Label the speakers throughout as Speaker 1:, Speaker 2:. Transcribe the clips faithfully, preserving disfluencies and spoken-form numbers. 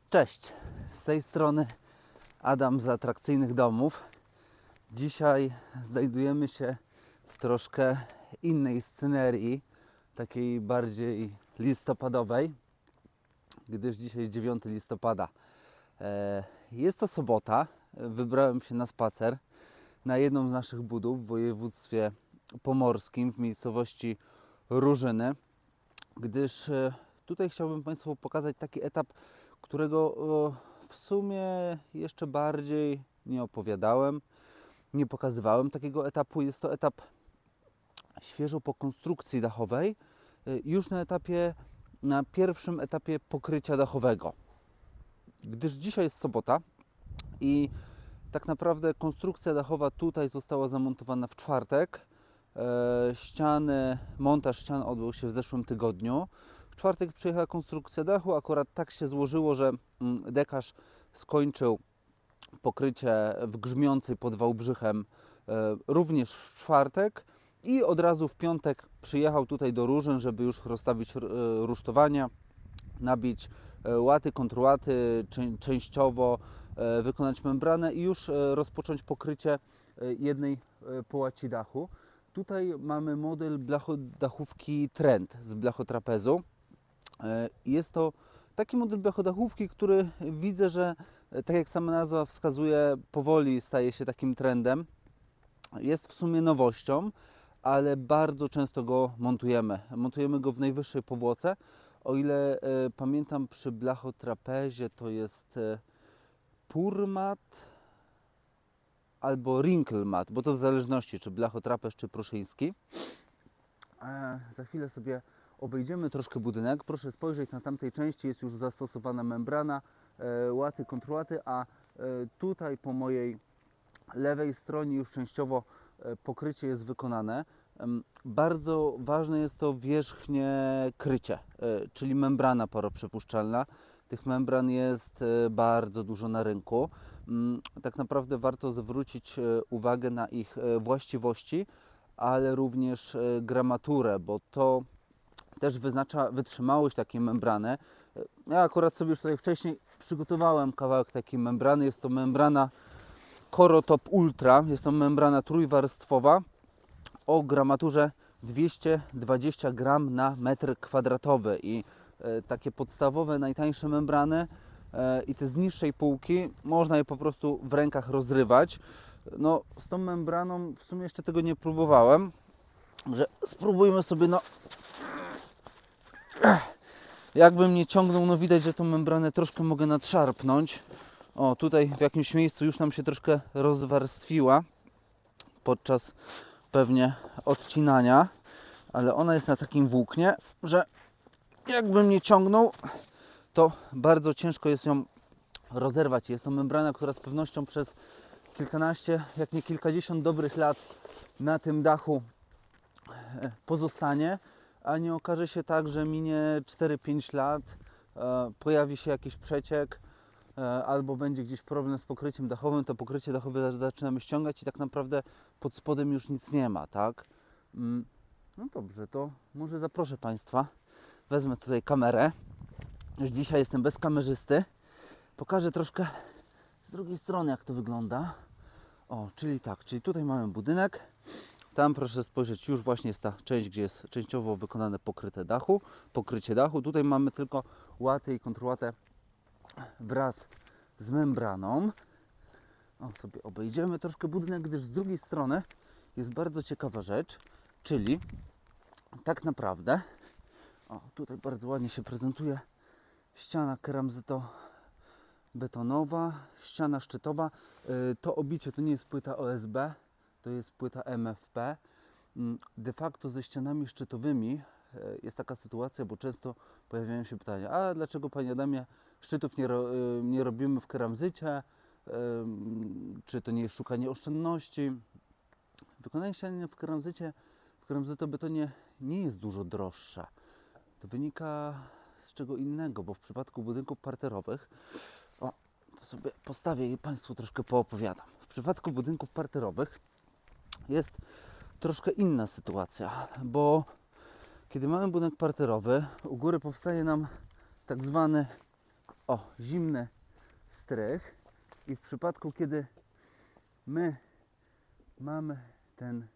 Speaker 1: Cześć, z tej strony Adam z Atrakcyjnych Domów. Dzisiaj znajdujemy się w troszkę innej scenerii, takiej bardziej listopadowej, gdyż dzisiaj jest dziewiątego listopada. Jest to sobota, wybrałem się na spacer na jedną z naszych budów w województwie pomorskim w miejscowości Różyny, gdyż tutaj chciałbym Państwu pokazać taki etap, którego w sumie jeszcze bardziej nie opowiadałem, nie pokazywałem takiego etapu. Jest to etap świeżo po konstrukcji dachowej, już na etapie, na pierwszym etapie pokrycia dachowego. Gdyż dzisiaj jest sobota i tak naprawdę konstrukcja dachowa tutaj została zamontowana w czwartek. Ściany, montaż ścian odbył się w zeszłym tygodniu. W czwartek przyjechała konstrukcja dachu, akurat tak się złożyło, że dekarz skończył pokrycie w Grzmiącej pod Wałbrzychem również w czwartek i od razu w piątek przyjechał tutaj do Różyn, żeby już rozstawić rusztowania, nabić łaty, kontrłaty, częściowo wykonać membranę i już rozpocząć pokrycie jednej połaci dachu. Tutaj mamy model blachodachówki Trend z blachotrapezu. Jest to taki model blachodachówki, który widzę, że tak jak sama nazwa wskazuje, powoli staje się takim trendem. Jest w sumie nowością, ale bardzo często go montujemy. Montujemy go w najwyższej powłoce. O ile e, pamiętam, przy blachotrapezie to jest e, Purmat albo Wrinklemat, bo to w zależności czy blachotrapez, czy pruszyński. E, za chwilę sobie obejdziemy troszkę budynek. Proszę spojrzeć, na tamtej części jest już zastosowana membrana, e, łaty, kontrłaty, a e, tutaj po mojej lewej stronie już częściowo e, pokrycie jest wykonane. E, bardzo ważne jest to wierzchnie krycie, e, czyli membrana paroprzepuszczalna. Tych membran jest e, bardzo dużo na rynku. E, tak naprawdę warto zwrócić e, uwagę na ich e, właściwości, ale również e, gramaturę, bo to też wyznacza wytrzymałość takiej membrany. Ja akurat sobie już tutaj wcześniej przygotowałem kawałek takiej membrany. Jest to membrana Corotop Ultra. Jest to membrana trójwarstwowa o gramaturze dwieście dwadzieścia gramów na metr kwadratowy. I e, takie podstawowe, najtańsze membrany e, i te z niższej półki można je po prostu w rękach rozrywać. No, z tą membraną w sumie jeszcze tego nie próbowałem, że spróbujmy sobie, no jakbym nie ciągnął, no widać, że tą membranę troszkę mogę nadszarpnąć. O, tutaj w jakimś miejscu już nam się troszkę rozwarstwiła podczas pewnie odcinania, ale ona jest na takim włóknie, że jakbym nie ciągnął, to bardzo ciężko jest ją rozerwać. Jest to membrana, która z pewnością przez kilkanaście, jak nie kilkadziesiąt dobrych lat na tym dachu pozostanie, a nie okaże się tak, że minie cztery pięć lat, e, pojawi się jakiś przeciek, e, albo będzie gdzieś problem z pokryciem dachowym, to pokrycie dachowe zaczynamy ściągać i tak naprawdę pod spodem już nic nie ma, tak? Mm, no dobrze, to może zaproszę Państwa, wezmę tutaj kamerę, już dzisiaj jestem bez kamerzysty, pokażę troszkę z drugiej strony, jak to wygląda. O, czyli tak, czyli tutaj mamy budynek. Tam proszę spojrzeć, już właśnie jest ta część, gdzie jest częściowo wykonane pokryte dachu, pokrycie dachu. Tutaj mamy tylko łaty i kontrłatę wraz z membraną. O, sobie obejdziemy troszkę budynek, gdyż z drugiej strony jest bardzo ciekawa rzecz, czyli tak naprawdę, o, tutaj bardzo ładnie się prezentuje ściana keramzyto-betonowa, ściana szczytowa. To obicie to nie jest płyta O S B, to jest płyta M F P. De facto ze ścianami szczytowymi jest taka sytuacja, bo często pojawiają się pytania, a dlaczego, Panie Adamie, szczytów nie, ro, nie robimy w keramzycie, czy to nie jest szukanie oszczędności? Wykonanie ściany w keramzycie, w keramzytobetonie nie jest dużo droższe. To wynika z czego innego, bo w przypadku budynków parterowych, o, to sobie postawię i Państwu troszkę poopowiadam. W przypadku budynków parterowych jest troszkę inna sytuacja, bo kiedy mamy budynek parterowy, u góry powstaje nam tak zwany o, zimny strych i w przypadku, kiedy my mamy ten,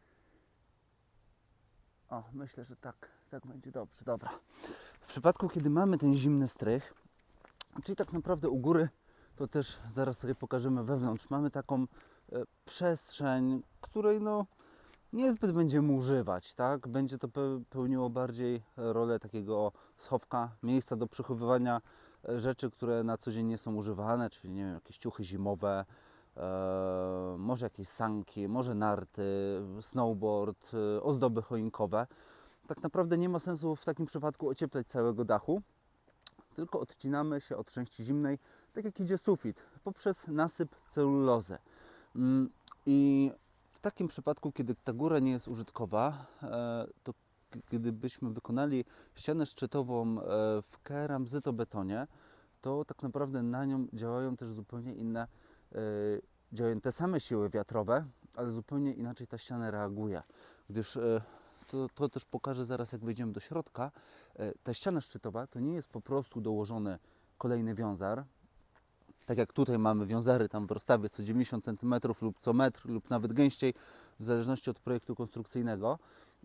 Speaker 1: o, myślę, że tak, tak będzie dobrze, dobra. W przypadku, kiedy mamy ten zimny strych, czyli tak naprawdę u góry, to też zaraz sobie pokażemy wewnątrz, mamy taką e, przestrzeń, której no niezbyt będziemy używać, tak? Będzie to pełniło bardziej rolę takiego schowka, miejsca do przechowywania rzeczy, które na co dzień nie są używane, czyli nie wiem, jakieś ciuchy zimowe, e, może jakieś sanki, może narty, snowboard, e, ozdoby choinkowe. Tak naprawdę nie ma sensu w takim przypadku ocieplać całego dachu, tylko odcinamy się od części zimnej, tak jak idzie sufit, poprzez nasyp celulozy. Mm, I w takim przypadku, kiedy ta góra nie jest użytkowa, e, to gdybyśmy wykonali ścianę szczytową e, w keramzytobetonie, to tak naprawdę na nią działają też zupełnie inne, e, działają te same siły wiatrowe, ale zupełnie inaczej ta ściana reaguje, gdyż e, to, to też pokażę zaraz, jak wejdziemy do środka. E, ta ściana szczytowa to nie jest po prostu dołożony kolejny wiązar, tak jak tutaj mamy wiązary tam w rozstawie co dziewięćdziesiąt centymetrów lub co metr lub nawet gęściej, w zależności od projektu konstrukcyjnego.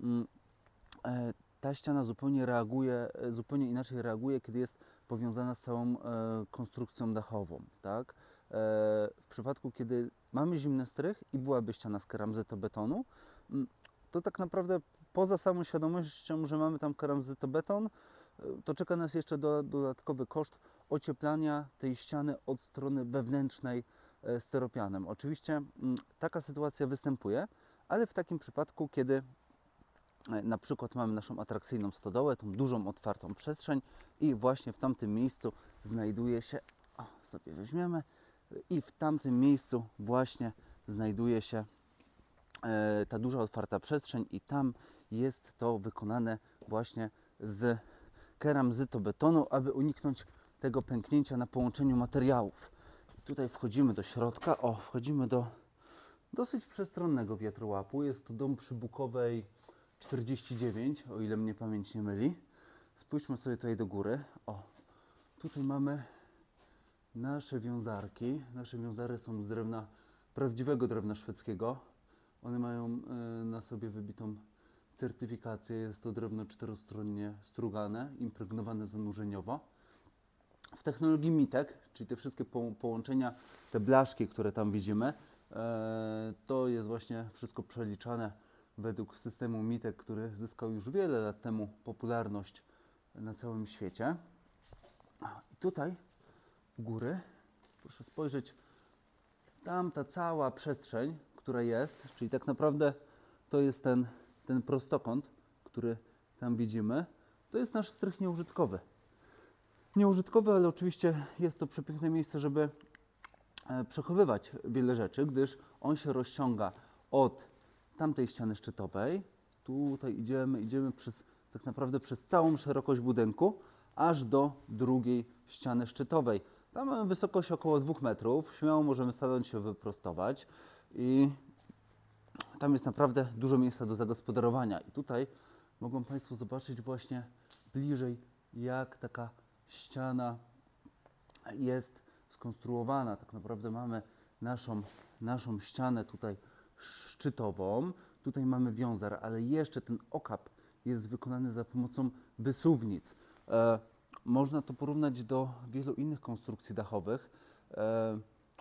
Speaker 1: Ta ściana zupełnie reaguje, zupełnie inaczej reaguje, kiedy jest powiązana z całą konstrukcją dachową, tak? W przypadku, kiedy mamy zimny strych i byłaby ściana z keramzytobetonu, to tak naprawdę poza samą świadomością, że mamy tam keramzytobeton, to czeka nas jeszcze do, dodatkowy koszt ocieplania tej ściany od strony wewnętrznej styropianem. Oczywiście taka sytuacja występuje, ale w takim przypadku, kiedy na przykład mamy naszą atrakcyjną stodołę, tą dużą, otwartą przestrzeń i właśnie w tamtym miejscu znajduje się, o, sobie weźmiemy, i w tamtym miejscu właśnie znajduje się e, ta duża, otwarta przestrzeń i tam jest to wykonane właśnie z keramzytobetonu, aby uniknąć tego pęknięcia na połączeniu materiałów. I tutaj wchodzimy do środka, o, wchodzimy do dosyć przestronnego wiatrołapu. Jest to dom przy Bukowej czterdzieści dziewięć, o ile mnie pamięć nie myli. Spójrzmy sobie tutaj do góry. O, tutaj mamy nasze wiązarki. Nasze wiązary są z drewna, prawdziwego drewna szwedzkiego. One mają y, na sobie wybitą certyfikację. Jest to drewno czterostronnie strugane, impregnowane zanurzeniowo. W technologii Mitek, czyli te wszystkie po, połączenia, te blaszki, które tam widzimy, e, to jest właśnie wszystko przeliczane według systemu Mitek, który zyskał już wiele lat temu popularność na całym świecie. I tutaj u góry, proszę spojrzeć, tam ta cała przestrzeń, która jest, czyli tak naprawdę to jest ten, ten prostokąt, który tam widzimy, to jest nasz strych nieużytkowy. Nieużytkowy, ale oczywiście jest to przepiękne miejsce, żeby przechowywać wiele rzeczy, gdyż on się rozciąga od tamtej ściany szczytowej. Tutaj idziemy, idziemy przez, tak naprawdę przez całą szerokość budynku, aż do drugiej ściany szczytowej. Tam mamy wysokość około dwóch metrów, śmiało możemy stanąć się wyprostować i tam jest naprawdę dużo miejsca do zagospodarowania. I tutaj mogą Państwo zobaczyć właśnie bliżej, jak taka ściana jest skonstruowana. Tak naprawdę mamy naszą, naszą ścianę tutaj szczytową, tutaj mamy wiązar, ale jeszcze ten okap jest wykonany za pomocą wysuwnic. E, można to porównać do wielu innych konstrukcji dachowych. E,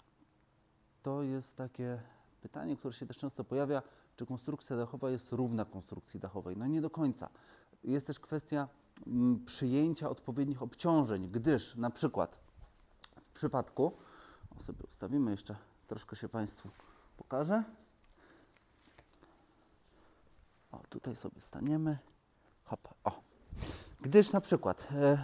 Speaker 1: to jest takie pytanie, które się też często pojawia, czy konstrukcja dachowa jest równa konstrukcji dachowej. No nie do końca. Jest też kwestia m, przyjęcia odpowiednich obciążeń, gdyż na przykład w przypadku, o sobie ustawimy jeszcze, troszkę się Państwu pokażę. O, tutaj sobie staniemy. Hop, o. Gdyż na przykład e,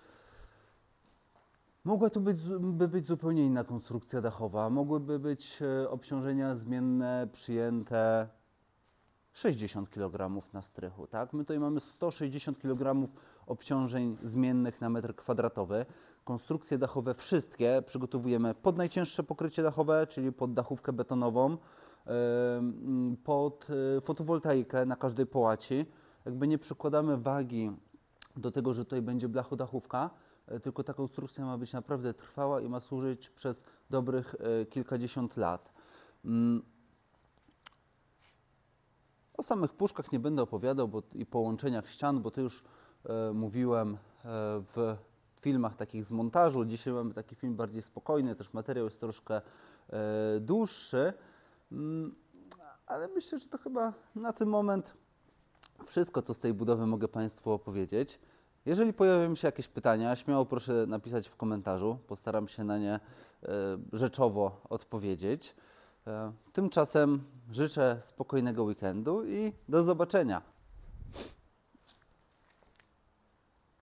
Speaker 1: mogła tu być, by być zupełnie inna konstrukcja dachowa. Mogłyby być e, obciążenia zmienne przyjęte sześćdziesiąt kilogramów na strychu, tak? My tutaj mamy sto sześćdziesiąt kilogramów obciążeń zmiennych na metr kwadratowy. Konstrukcje dachowe wszystkie przygotowujemy pod najcięższe pokrycie dachowe, czyli pod dachówkę betonową, pod fotowoltaikę na każdej połaci. Jakby nie przykładamy wagi do tego, że tutaj będzie blachodachówka, e, tylko ta konstrukcja ma być naprawdę trwała i ma służyć przez dobrych e, kilkadziesiąt lat. Mm. O samych puszkach nie będę opowiadał bo, i połączeniach ścian, bo to już e, mówiłem e, w filmach takich z montażu. Dzisiaj mamy taki film bardziej spokojny, też materiał jest troszkę e, dłuższy, mm, ale myślę, że to chyba na ten moment wszystko, co z tej budowy mogę Państwu opowiedzieć. Jeżeli pojawią się jakieś pytania, śmiało proszę napisać w komentarzu. Postaram się na nie e, rzeczowo odpowiedzieć. E, tymczasem życzę spokojnego weekendu i do zobaczenia.